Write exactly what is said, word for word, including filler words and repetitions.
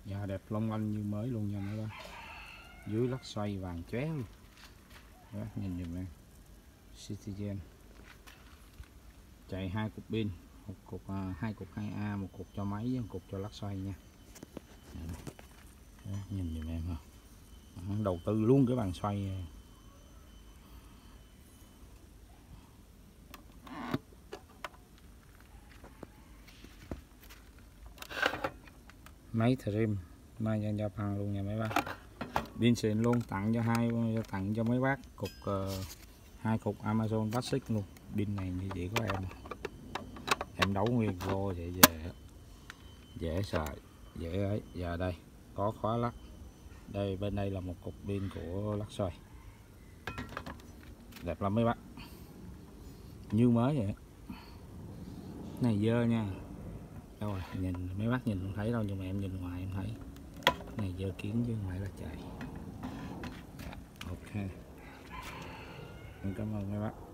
Dạ đẹp long lanh như mới luôn nha mấy bác. Dưới lắc xoay vàng chóe luôn. Đó, nhìn giùm em. Citizen. Chạy hai cục pin, một cục uh, hai cục hai A, một cục cho máy với một cục cho lắc xoay nha. Đó, nhìn giùm em ha. Đầu tư luôn cái bàn xoay. Máy trim mai cho Japan luôn nha mấy bác. Pin xịn luôn, tặng cho hai tặng cho mấy bác cục uh, hai cục Amazon Basic luôn. Pin này như vậy của em. Em đấu nguyên vô vậy về dễ xài, dễ ấy. Giờ đây có khóa lắc. Đây bên đây là một cục pin của lắc xoay. Đẹp lắm mấy bác. Như mới vậy. Này dơ nha. Đâu rồi, nhìn mấy bác nhìn không thấy đâu nhưng mà em nhìn ngoài em thấy. Này dơ kiến chứ không phải là chạy. Ok. Em cảm ơn mấy bác.